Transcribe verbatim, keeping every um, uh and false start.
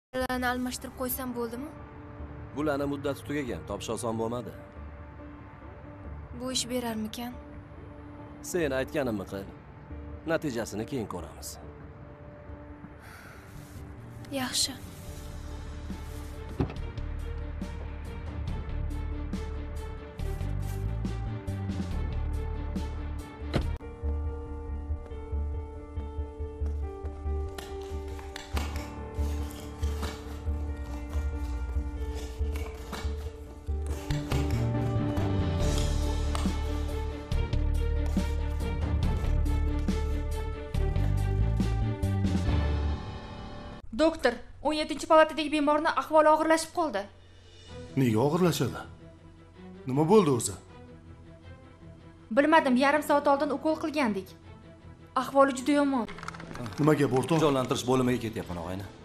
Bularni almashtirib qo'ysam bo'ldimi? Bularni muddati tugagan, topish oson bo'lmadi. Bu ish berarmikan? Sen aytganimni qil. Natijasini keyin ko'ramiz. Yaxshi. Doktor, o'n yettinchi palatadagi bemorning ahvoli og'irlashib qoldi. Nega og'irlashadi? Nima bo'ldi o'zi? Bilmadim, yarim soat oldin ukol qilgandik. Ahvoli juda yomon. Nima gap o'rtoq? Jonlantirish bo'limiga ketyapman, og'ayni.